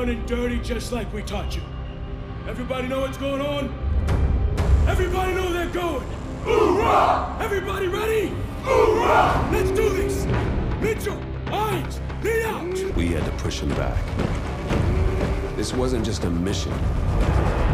down and dirty just like we taught you. Everybody know what's going on? Everybody know they're going! Hoorah! Everybody ready? Hoorah! Let's do this! Mitchell, Hines, lead out! We had to push him back. This wasn't just a mission.